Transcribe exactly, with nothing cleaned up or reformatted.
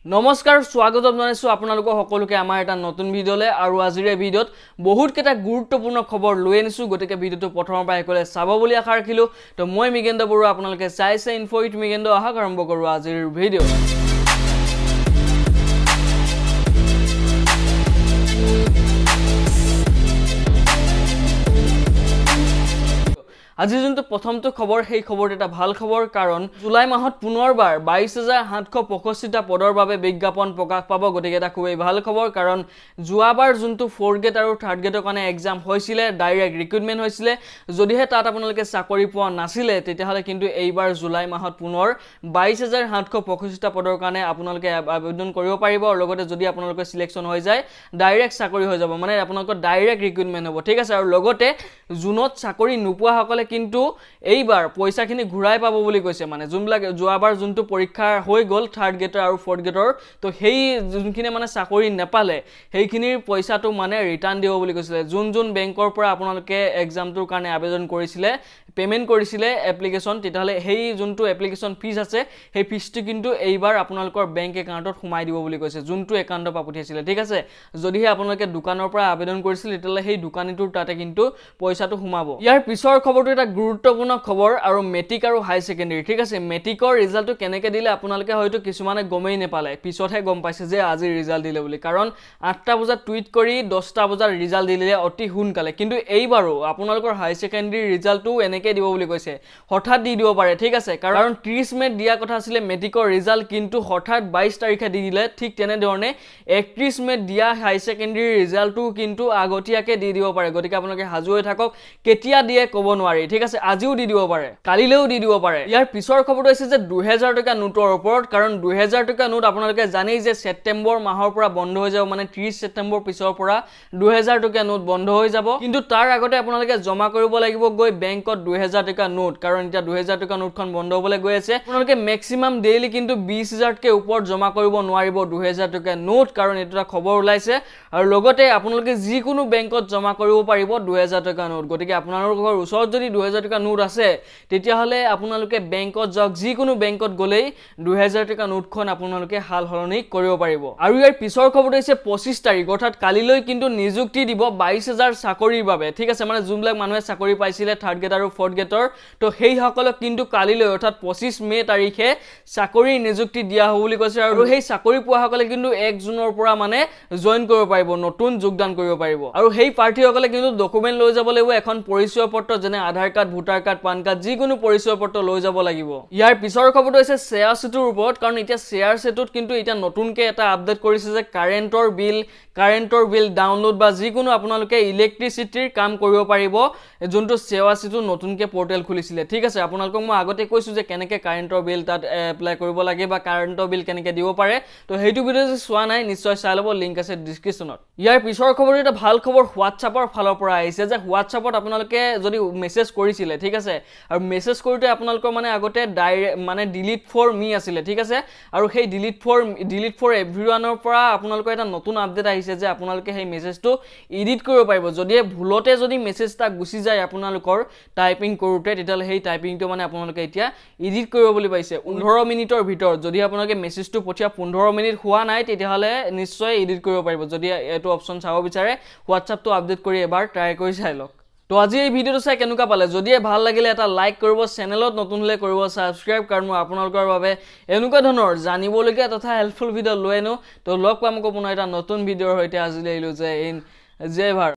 নমস্কাৰ স্বাগতম জনাইছো আপোনালোকক সকলোকে আমাৰ এটা নতুন ভিডিঅলে আৰু আজিৰ এই ভিডিঅত বহুত কেটা গুৰুত্বপূৰ্ণ খবৰ লৈ আনিছো গতিকে ভিডিঅটো প্ৰথমৰ পৰা একলে চাব বুলি আশা ৰাখিলো তো মই মিগেন্দ্ৰ বৰুৱা আপোনালোকে চাইছে ইনফো উইথ মিগেন্দ্ৰ আহক আৰম্ভ কৰো আজিৰ ভিডিঅ আজি যোনটো প্ৰথমটো খবৰ সেই খবৰটো এটা ভাল খবৰ কাৰণ জুলাই মাহত পুনৰবাৰ বাইশ হাজাৰ সাতশ পঁয়ষষ্ঠি টা পদৰ বাবে বিজ্ঞাপন প্ৰকাশ পাব গতিকে এটা খুবই ভাল খবৰ কাৰণ জুৱাবাৰ যোনটো ফ'ৰ গ্ৰেড আৰু থাৰ্ড গ্ৰেডৰ কাৰণে এক্সাম হৈছিলে ডাইৰেক্ট ৰিক্ৰুটমেন্ট হৈছিলে যদিহে তাত আপোনালোকে চাকৰি পোৱা নাছিলে তেতিয়াহলে কিন্তু এইবাৰ জুলাই মাহত পুনৰ বাইশ হাজাৰ সাতশ পঁয়ষষ্ঠি টা পদৰ কাৰণে আপোনালোকে আবেদন কৰিব পাৰিব আৰু লগতে যদি আপোনালোকৰ সিলেকশন হৈ যায় ডাইৰেক্ট চাকৰি হৈ যাব মানে আপোনালোকৰ ডাইৰেক্ট ৰিক্ৰুটমেন্ট হ'ব ঠিক আছে আৰু লগতে জুনত চাকৰি নোপোৱা সকলে কিন্তু এইবাৰ পইচাখিনি ঘুৰাই পাব বুলি কৈছে মানে জুমবিলাক জুৱাবাৰ যোনটো পৰীক্ষা হৈ গল থাৰ্ড গ্ৰেডৰ আৰু ফ'ৰ্থ গ্ৰেডৰ তো সেই যোনখিনি মানে চাকৰি নেপালে সেইখিনিৰ পইচাটো মানে ৰিটাৰ্ণ দিব বুলি কৈছিলে যোন যোন বেংকৰ পৰা আপোনালোকে এক্সামটোৰ কাৰণে আবেদন কৰিছিলে পেমেন্ট কৰিছিলে এপ্লিকেশন তেতিয়াহলে সেই যোনটো এপ্লিকেশন ফিজ আছে সেই ফিজটো কিন্তু এইবাৰ আপোনালোকৰ বেংক একাউণ্টত সোমাই দিব বুলি কৈছে যোনটো একাউণ্টৰ পৰা পঠিয়াইছিলে ঠিক আছে যদিহে আপোনালোকে দোকানৰ পৰা আবেদন কৰিছিল তেতিয়াহলে সেই দোকানীটোৰ তাতে কিন্তু পইচাটো সোমাব ইয়াৰ পিছৰ খবৰটো এটা গুৰুত্বপূৰ্ণ খবৰ আৰু মেট্ৰিক আৰু হাই সেকেন্ডাৰী ঠিক আছে মেট্ৰিকৰ ৰিজাল্টটো কেনেকৈ দিলে আপোনালোকে হয়তো কিছুমানে গমেই নেপালে পিছতহে গম পাইছে যে আজি ৰিজাল্ট দিলে বুলি কাৰণ আঠটা বজাত টুইট কৰি দহটা বজাত ৰিজাল্ট দিলে অতি হুনকালে কিন্তু এইবাৰো আপোনালোকৰ হাই সেকেন্ডাৰী ৰিজাল্টটো এনেকৈ দিব বুলি কৈছে হঠাৎ দি দিব পাৰে ঠিক আছে কাৰণ ত্ৰিশ মে দিয়া কথা আছিল মেট্ৰিকৰ ৰিজাল্ট কিন্তু হঠাৎ বাইশ তাৰিখে দি দিলে ঠিক তেনে ধৰণে একত্ৰিশ মে দিয়া হাই সেকেন্ডাৰী ৰিজাল্টটো কিন্তু আগতীয়াকে দি দিব পাৰে গতিকে আপোনালোকে হাজু হৈ থাকক কেতিয়া দিয়ে ক'ব নোৱাৰি ঠিক আছে আজিও দি দিব পাৰে কালিলেও দি দিব পাৰে ইয়াৰ পিছৰ খবৰটো আছে যে দুই হাজাৰ টকা নোটৰ ওপৰত কাৰণ দুই হাজাৰ টকা নোট আপোনালোকে জানেই যে ছেপ্টেম্বৰ মাহৰ পৰা বন্ধ হৈ যাব মানে ত্ৰিশ ছেপ্টেম্বৰ পিছৰ পৰা দুই হাজাৰ টকা নোট বন্ধ হৈ যাব কিন্তু তাৰ আগতে আপোনালোকে জমা কৰিব লাগিব গৈ বেংকত দুই হাজাৰ টকা নোট কাৰণ এটা দুই হাজাৰ টকা নোটখন বন্ধ হ'বলৈ গৈ আছে আপোনালোকে ম্যাক্সিমাম ডেইলি কিন্তু বিশ হাজাৰ কে ওপৰত জমা কৰিব নোৱাৰিব দুই হাজাৰ টকা নোট কাৰণ এটা খবৰ ওলাইছে আৰু লগতে আপোনালোকে যিকোনো বেংকত জমা কৰিব পাৰিব দুই হাজাৰ টকা নোট গতিকে আপোনালোকৰ ওচৰত যদি দুই হাজাৰ টকা নোট আছে তেতিয়াহলে আপোনালোকে বেংকত যাওক যিকোনো বেংকত গলেই দুই হাজাৰ টকা নোটখন আপোনালোকে হাল হলনি কৰিব পাৰিব আৰু ইয়াৰ পিছৰ খবৰটো হৈছে পঁচিশ তাৰিখ অৰ্থাৎ কালিলৈ কিন্তু নিযুক্তি দিব বাইশ হাজাৰ চাকৰিৰ বাবে ঠিক আছে মানে যোনবিলাক মানুহে চাকৰি পাইছিলে থাৰ্ড গ্ৰেড আৰু ফ'ৰ্থ গ্ৰেডৰ তো সেই সকলক কিন্তু কালিলৈ অৰ্থাৎ পঁচিশ মে তাৰিখে চাকৰি নিযুক্তি দিয়া হ'ব বুলি কৈছে আৰু সেই চাকৰি পোৱা সকলে কিন্তু এক জুনৰ পৰা মানে জয়েন কৰিব পাৰিব নতুন যোগদান কৰিব পাৰিব আৰু সেই প্ৰাৰ্থীসকলে কিন্তু ডকুমেন্ট লৈ যাব লাগিব এখন পৰিচয় পত্ৰ যেনে Aadhaar card voter card PAN card যিকোনো পৰিচয় পত্ৰ লৈ যাব লাগিব ইয়াৰ পিছৰ খবৰটো হৈছে শেয়াৰ সেটুৰ ওপৰত কাৰণ এতিয়া শেয়াৰ সেটুত কিন্তু এটা নতুনকৈ এটা আপডেট কৰিছে যে কাৰেন্টৰ বিল কাৰেন্টৰ বিল ডাউনলোড বা যিকোনো আপোনালোকে ইলেক্ট্ৰিচিটিৰ কাম কৰিব পাৰিব যোনটো শেয়াৰ সেটু নতুনকৈ পোৰ্টেল খুলিছিলে ঠিক আছে আপোনালোকক মই আগতে কৈছো যে কেনেকৈ কাৰেন্টৰ বিল তাত এপ্লাই কৰিব লাগে বা কাৰেন্টৰ বিল কেনেকৈ দিব পাৰে তো হেতু ভিডিও যদি চোৱা নাই নিশ্চয় চাই ল'ব লিংক আছে ডেসক্ৰিপচনত ইয়াৰ পিছৰ খবৰ এটা ভাল খবৰ হোৱাটছআপৰ ফালৰ পৰা আহিছে যে হোৱাটছআপত আপোনালোকে যদি মেছেজ কৰিছিলে ঠিক আছে আৰু মেছেজ কৰোতে আপোনালোকৰ মানে আগতে মানে ডিলিট ফৰ মি আছিল ঠিক আছে আৰু সেই ডিলিট ফৰ ডিলিট ফৰ এভৰিৱানৰ পৰা আপোনালোকৰ এটা নতুন আপডেট আহিছে যে আপোনালোকে সেই মেছেজটো এডিট কৰিব পাৰিব যদি ভুলতে যদি মেছেজটা গুচি যায় আপোনালোকৰ টাইপিং কৰোতে তেতিয়ালে সেই টাইপিংটো মানে আপোনালোকে এতিয়া এডিট কৰিব বুলি পাইছে পোন্ধৰ মিনিটৰ ভিতৰত যদি আপোনালোকে মেছেজটো পঠিয়া পোন্ধৰ মিনিট হোৱা নাই তেতিয়ালে নিশ্চয় এডিট কৰিব পাৰিব যদি এটো অপচন চাব বিচাৰে হোৱাটছআপটো আপডেট কৰি এবাৰ ট্ৰাই কৰি চাই লওক তো আজি এই ভিডিওটো চাই কেনেকুৱা পালে যদি ভাল লাগিলে এটা লাইক কৰিব চেনেলত নতুন হলে কৰিব সাবস্ক্ৰাইব কাৰণ মই আপোনালোকৰ বাবে এনেকুৱা ধৰণৰ জানিবলগীয়া তথা হেল্পফুল ভিডিও লৈ আনো তো লগ পাম আকৌ পুনৰ এটা নতুন ভিডিওৰ সৈতে আজি লৈলো যে ইন জয় ভাৰত।